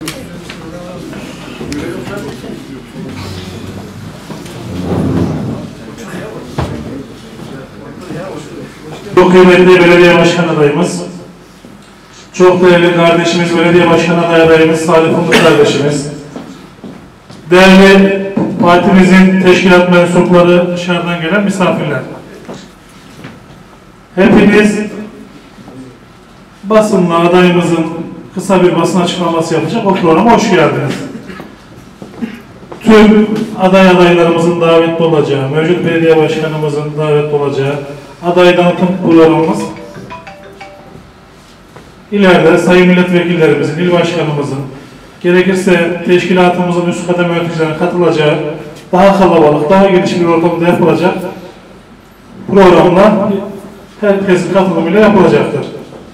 Çok kıymetli belediye başkan adayımız, çok değerli kardeşimiz, belediye başkan adayımız Salih Fındık kardeşimiz, değerli partimizin teşkilat mensupları, dışarıdan gelen misafirler. Hepiniz basınla adayımızın kısa bir basın açıklaması yapacak o programa hoş geldiniz. Tüm adaylarımızın davetli olacağı, mevcut belediye başkanımızın davetli olacağı aday tanıtım programımız ileride sayın milletvekillerimizin, il başkanımızın, gerekirse teşkilatımızın üst kademe yöneticilerine katılacağı, daha kalabalık, daha geniş bir ortamda yapılacak programlar herkesin katılımıyla yapılacaktır.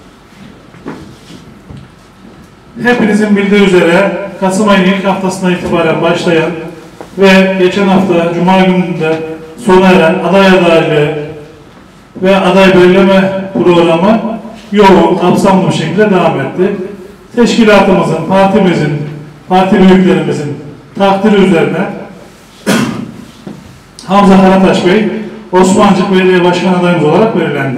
Hepinizin bildiği üzere Kasım ayının ilk haftasından itibaren başlayan ve geçen hafta Cuma gününde sona eren aday adaylığı ve aday belirleme programı yoğun, kapsamlı bir şekilde devam etti. Teşkilatımızın, partimizin, parti büyüklerimizin takdiri üzerine Hamza Karataş Bey, Osmancık Belediye Başkan adayımız olarak belirlendi.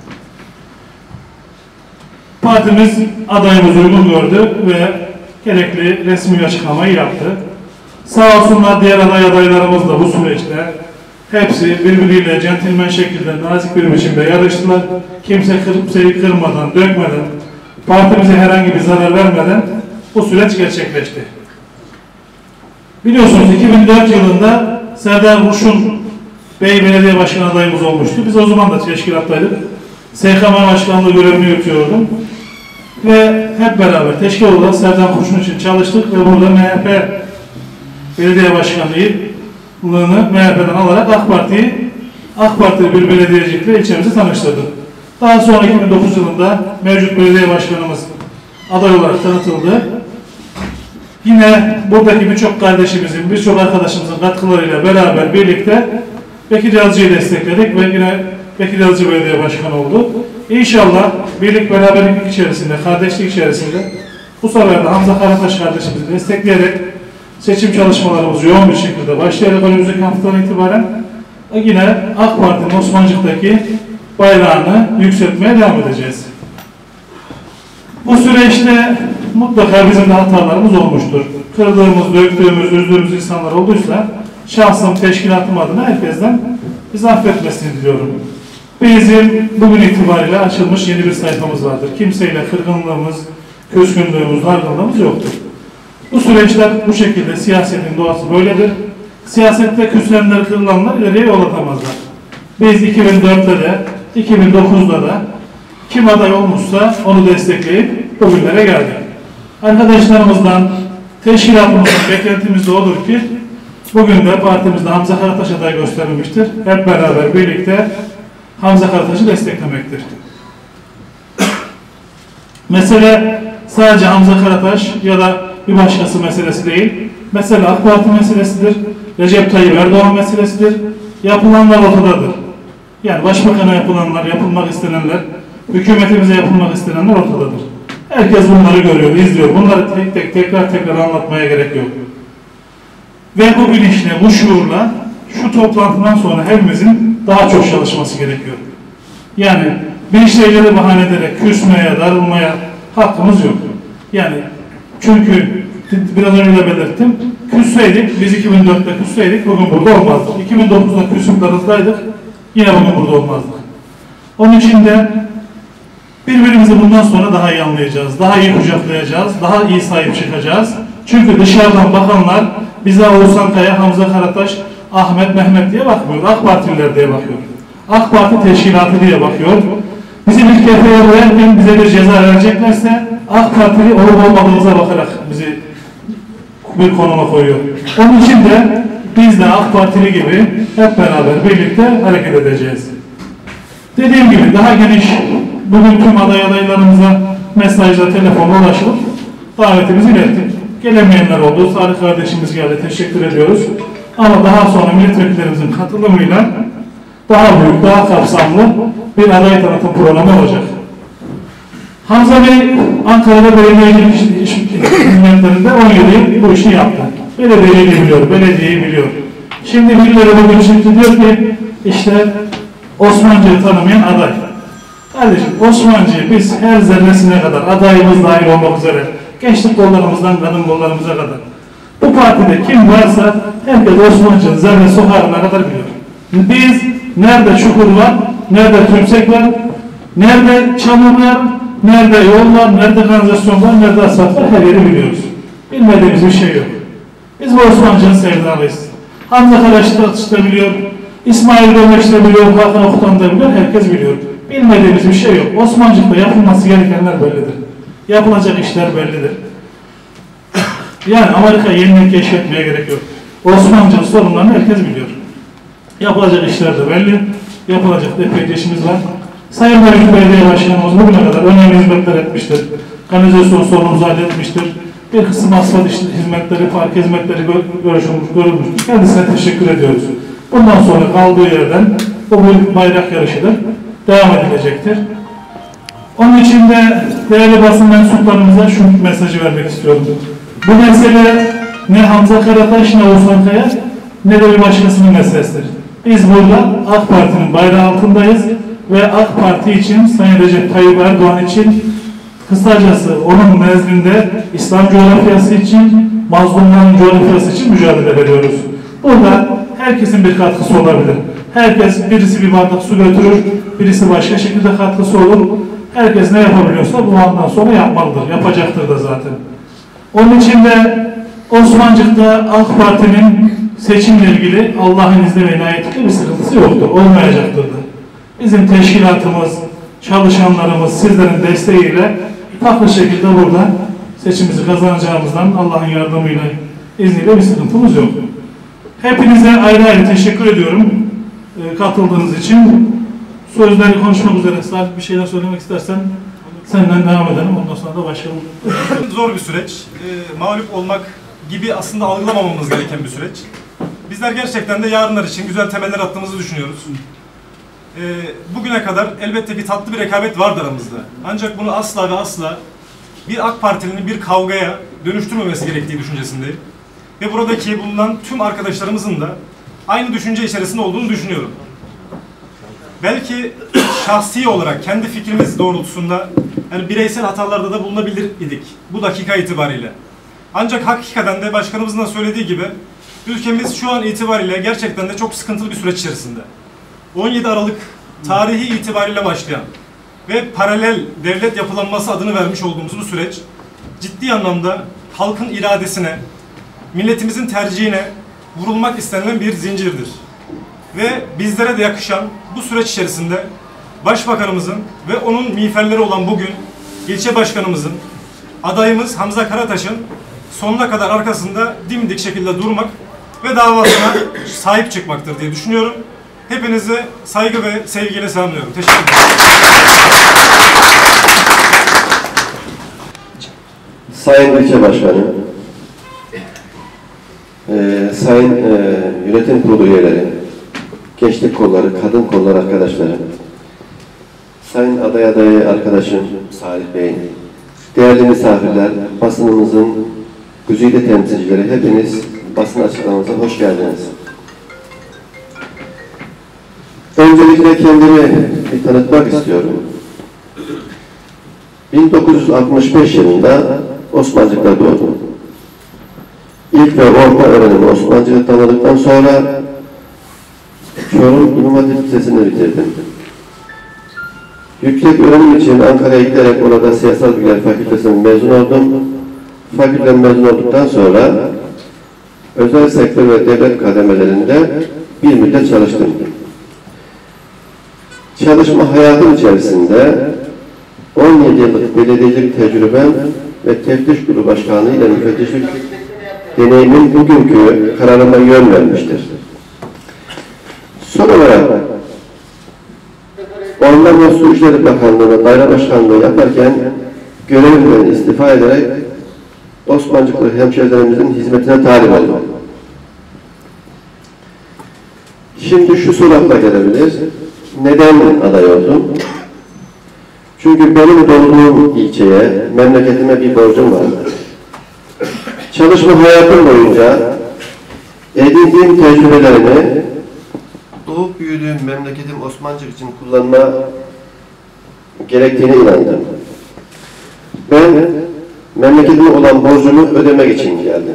Partimiz adayımızı uygun gördü ve gerekli resmi açıklamayı yaptı. Sağ olsunlar diğer adaylarımız da bu süreçte hepsi birbiriyle centilmen şekilde nazik bir biçimde yarıştılar. Kimseyi kırmadan, dökmeden, partimize herhangi bir zarar vermeden bu süreç gerçekleşti. Biliyorsunuz 2004 yılında Serdar Burşun Bey belediye başkan adayımız olmuştu. Biz o zaman da teşkilattaydık. SKM başkanlığı görevini yürütüyordum. Ve hep beraber teşkilat olarak Serdar Burşun için çalıştık ve burada MHP belediye başkanlığını MHP'den alarak AK Parti bir belediyecilikle ilçemizi tanıştırdık. Daha sonra 2009 yılında mevcut belediye başkanımız aday olarak tanıtıldı. Yine buradaki birçok kardeşimizin, birçok arkadaşımızın katkılarıyla beraber birlikte Bekir Yazıcı'yı destekledik ve yine Bekir Yazıcı belediye başkanı oldu. İnşallah birlik beraberlik içerisinde, kardeşlik içerisinde bu sefer de Hamza Karataş kardeşimizi destekleyerek seçim çalışmalarımızı yoğun bir şekilde başlayarak önümüzdeki haftadan itibaren yine AK Parti'nin Osmancık'taki bayrağını yükseltmeye devam edeceğiz. Bu süreçte mutlaka bizim de hatalarımız olmuştur. Kırdığımız, döktüğümüz, üzdüğümüz insanlar olduysa şahsım, teşkilatım adına herkesten bizi affetmesini diliyorum. Bizim bugün itibariyle açılmış yeni bir sayfamız vardır. Kimseyle kırgınlığımız, küskünlüğümüz, dargınlığımız yoktur. Bu süreçler bu şekilde, siyasetin doğası böyledir. Siyasette küslenler, kırılanlar ileriye yol atamazlar. Biz 2004'te de, 2009'da da kim aday olmuşsa onu destekleyip bugünlere geldik. Arkadaşlarımızdan, teşkilatımızdan beklentimiz de odur ki bugün de partimizde Hamza Karataş aday gösterilmiştir. Hep beraber birlikte Hamza Karataş'ı desteklemektir. Mesele sadece Hamza Karataş ya da bir başkası meselesi değil. Mesele AK Parti meselesidir. Recep Tayyip Erdoğan meselesidir. Yapılanlar ortadadır. Yani başbakana yapılanlar, yapılmak istenenler, hükümetimize yapılmak istenenler ortadadır. Herkes bunları görüyor, izliyor. Bunları tekrar anlatmaya gerek yok. Ve bu bilinçle, bu şuurla şu toplantıdan sonra hepimizin daha çok çalışması gerekiyor. Yani bir şeyleri bahane ederek küsmeye, darılmaya hakkımız yok. Yani çünkü biraz önce de belirttim, küsseydik, biz 2004'te küsseydik bugün burada olmazdık. 2009'da küsüp darılsaydık yine bugün burada olmazdık. Onun için de birbirimizi bundan sonra daha iyi anlayacağız, daha iyi kucaklayacağız, daha iyi sahip çıkacağız. Çünkü dışarıdan bakanlar bize Oğuzhan Kaya, Hamza Karataş, Ahmet, Mehmet diye bakmıyor, AK Partililer diye bakıyor. AK Parti teşkilatı diye bakıyor. Bizim ilk kefeye koyarken bize bir ceza vereceklerse AK Partili olup olmadığımıza bakarak bizi bir konuma koyuyor. Onun için de biz de AK Partili gibi hep beraber birlikte hareket edeceğiz. Dediğim gibi daha geniş bugün tüm adaylarımıza mesajla, telefonla ulaşılıp davetimizi ilettik. Gelemeyenler oldu. Salih kardeşimiz geldi. Teşekkür ediyoruz. Ama daha sonra milletvekillerimizin katılımıyla daha büyük, daha kapsamlı bir aday tanıtım programı olacak. Hamza Bey Ankara'da belediyecilik hizmetlerinde 17 yıl bu işi yaptı. Belediyeyi biliyor, belediyeyi biliyor. Şimdi birileri bugün çıktı diyor ki işte Osmancı'yı tanımayan aday. Kardeşim Osmancı'yı biz her zerresine kadar adayımız dahil olmak üzere gençlik kollarımızdan kadın kollarımıza kadar bu partide kim varsa herkes Osmancı'nın zerre sokağına kadar biliyor. Biz nerede çukur var, nerede tümsek var, nerede çamur var, nerede yol var, nerede kanalizasyon var, nerede asfalt var her yeri biliyoruz. Bilmediğimiz bir şey yok. Biz bu Osmancı'nın sevdalıyız. Hamza Karaç'ta biliyor, İsmail Gömeç'te biliyor, Hakan Okutan'da biliyor, herkes biliyor. Bilmediğimiz bir şey yok. Osmancık'ta yapılması gerekenler bellidir. Yapılacak işler bellidir. Yani Amerika yeniden keşfetmeye gerek yok. Osmancık sorunlarını herkes biliyor. Yapılacak işler de belli. Yapılacak epeyce işimiz var. Sayın Belediye Başkanımız bugüne kadar önemli hizmetler etmiştir. Kanalizasyon sorunumuzu halletmiştir. Bir kısım asfalt hizmetleri, park hizmetleri görülmüştür. Kendisine teşekkür ediyoruz. Bundan sonra kaldığı yerden bu büyük bayrak yarışıdır. Devam edilecektir. Onun için de değerli basın mensuplarımıza şu mesajı vermek istiyorum. Bu mesele ne Hamza Karataş ne Oğuzhan Kaya ne de bir başkasının meselesidir. Biz burada AK Parti'nin bayrağı altındayız ve AK Parti için, Sayın Recep Tayyip Erdoğan için, kısacası onun nezdinde İslam coğrafyası için, mazlumların coğrafyası için mücadele veriyoruz. Burada herkesin bir katkısı olabilir. Herkes, birisi bir bardak su götürür, birisi başka şekilde katkısı olur. Herkes ne yapabiliyorsa bu andan sonra yapmalıdır, yapacaktır da zaten. Onun için de Osmancık'ta AK Parti'nin seçimle ilgili Allah'ın izniyle ve inayetle bir sıkıntısı yoktur, olmayacaktır da. Bizim teşkilatımız, çalışanlarımız sizlerin desteğiyle farklı şekilde burada seçimimizi kazanacağımızdan Allah'ın yardımıyla, izniyle bir sıkıntımız yok. Hepinize ayrı ayrı teşekkür ediyorum katıldığınız için. Sözleri konuşmak üzere. Sadece bir şeyler söylemek istersen senden devam edelim. Ondan sonra da başlayalım. Zor bir süreç. Mağlup olmak gibi aslında algılamamamız gereken bir süreç. Bizler gerçekten de yarınlar için güzel temeller attığımızı düşünüyoruz. Bugüne kadar elbette ki tatlı bir rekabet vardı aramızda. Ancak bunu asla ve asla bir AK Partilinin bir kavgaya dönüştürmemesi gerektiği düşüncesindeyim. Ve buradaki bulunan tüm arkadaşlarımızın da aynı düşünce içerisinde olduğunu düşünüyorum. Belki şahsi olarak kendi fikrimiz doğrultusunda yani bireysel hatalarda da bulunabilir idik bu dakika itibariyle. Ancak hakikaten de başkanımızın da söylediği gibi ülkemiz şu an itibariyle gerçekten de çok sıkıntılı bir süreç içerisinde. 17 Aralık tarihi itibariyle başlayan ve paralel devlet yapılanması adını vermiş olduğumuz bu süreç ciddi anlamda halkın iradesine, milletimizin tercihine vurulmak istenilen bir zincirdir. Ve bizlere de yakışan bu süreç içerisinde Başbakanımızın ve onun miğferleri olan bugün ilçe başkanımızın, adayımız Hamza Karataş'ın sonuna kadar arkasında dimdik şekilde durmak ve davasına sahip çıkmaktır diye düşünüyorum. Hepinize saygı ve sevgiyle selamlıyorum. Teşekkür ederim. Sayın İlçe Başkanı, Sayın Yönetim Kurulu üyeleri, gençlik kolları, kadın kolları arkadaşlarım, Sayın adayı arkadaşım Salih Bey, değerli misafirler, basınımızın güzide temsilcileri, hepiniz basın açıklamamıza hoş geldiniz. Öncelikle kendimi bir tanıtmak istiyorum. 1965 yılında Osmancık'ta doğdum. İlk ve orta öğrenimi Osmancık'ta tanıdıktan sonra Çorum İmam Hatip Lisesi'ni bitirdim. Yüksek öğrenim için Ankara'ya giderek orada Siyasal Bilgiler Fakültesi'nden mezun oldum. Fakülteden mezun olduktan sonra özel sektör ve devlet kademelerinde bir müddet çalıştım. Çalışma hayatım içerisinde 17 yıllık belediyecilik tecrübem ve teftiş kurulu başkanlığı ile müfettişlik deneyimin bugünkü kararıma yön vermiştir. Son olarak Orman ve Su İşleri Bakanlığı'na daire başkanlığı yaparken görevimden istifa ederek Osmancıklı hemşehrilerimizin hizmetine talip oldum. Şimdi şu soru akla gelebilir. Neden aday oldum? Çünkü benim doğduğum ilçeye, memleketime bir borcum vardı. Çalışma hayatım boyunca edindiğim tecrübelerimi doğup büyüdüğüm memleketim Osmancık için kullanma gerektiğine inandım. Ben memleketime olan borcumu ödemek için geldim.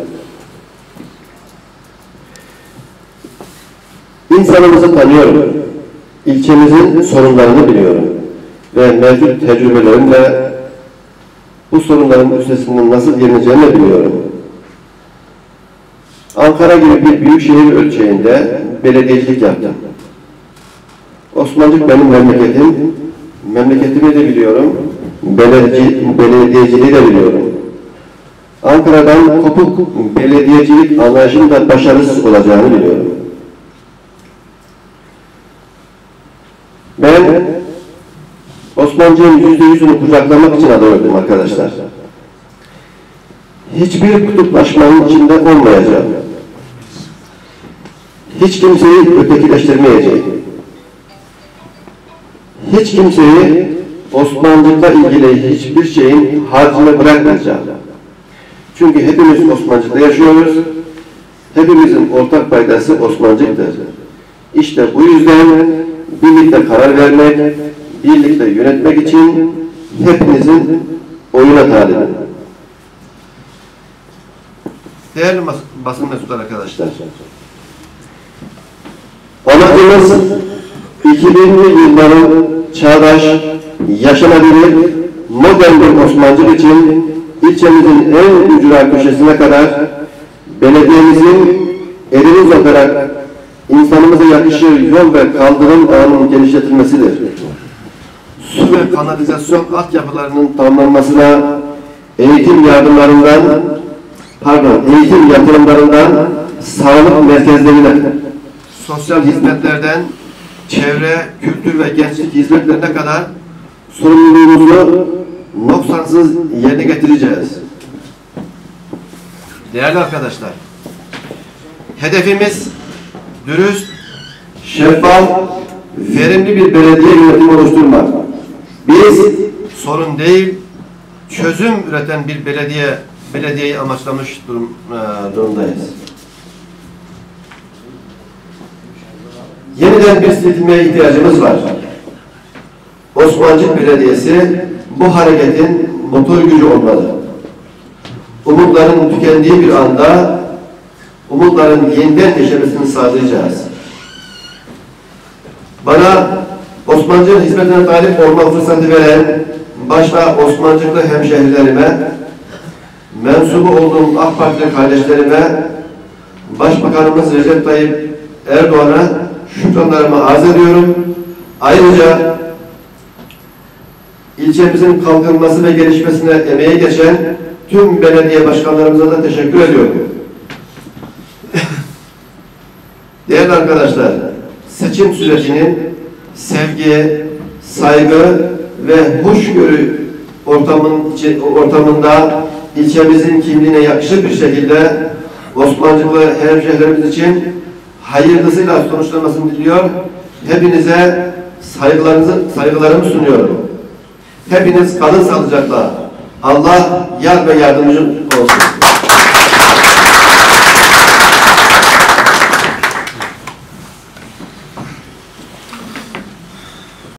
İnsanımızı tanıyorum. İlçemizin sorunlarını biliyorum. Ve mevcut tecrübelerimle bu sorunların üstesinden nasıl gelineceğini biliyorum. Ankara gibi bir büyük şehir ölçeğinde belediyecilik yaptım. Osmancık benim memleketim. Memleketimi de biliyorum. Belediyeciliği de biliyorum. Ankara'dan kopuk belediyecilik anlayışının da başarısız olacağını biliyorum. Ben Osmancık'ın %100'ünü kucaklamak için aday oldum arkadaşlar. Hiçbir kutuplaşmanın içinde olmayacağım. Hiç kimseyi ötekileştirmeyeceğim. Hiç kimseyi Osmancık'la ilgili hiçbir şeyin harcını bırakmayacağım. Çünkü hepimiz Osmancık'ta yaşıyoruz. Hepimizin ortak paydası Osmancık'tır. İşte bu yüzden birlikte karar vermek, birlikte yönetmek için hepinizin oyuna talibim. Değerli basın mensupları arkadaşlar, amacımız 2000'li yılların çağdaş, yaşanabilir, modern bir Osmancık için ilçemizin en ücra köşesine kadar belediyemizin elini uzatarak insanımıza yakışır yol ve kaldırım ağının genişletilmesidir. Su ve kanalizasyon altyapılarının tamamlanmasına eğitim yatırımlarından sağlık merkezlerine, sosyal hizmetlerden çevre, kültür ve gençlik hizmetlerine kadar sorumluluğumuzu noksansız yerine getireceğiz. Değerli arkadaşlar, hedefimiz dürüst, şeffaf, verimli bir belediye yönetimi oluşturmak. Biz sorun değil, çözüm üreten bir belediyeyi amaçlamış durumdayız. Yeniden bir silkinmeye ihtiyacımız var. Osmancık Belediyesi bu hareketin motor gücü olmalı. Umutların tükendiği bir anda umutların yeniden yeşermesini sağlayacağız. Bana Osmancık'ın hizmetine talip olma fırsatı veren başta Osmancıklı hemşehrilerime, mensubu olduğum AK Partili kardeşlerime, Başbakanımız Recep Tayyip Erdoğan'a şükranlarımı arz ediyorum. Ayrıca ilçemizin kalkınması ve gelişmesine emeği geçen tüm belediye başkanlarımıza da teşekkür ediyorum. Değerli arkadaşlar, seçim sürecinin sevgi, saygı ve hoşgörü ortamında ilçemizin kimliğine yakışır bir şekilde Osmancıklı hemşehrilerimiz için hayırlısıyla sonuçlanmasını diliyor. Hepinize saygılarımı sunuyorum. Hepiniz kalın sağlıcakla. Allah yar ve yardımcı olsun.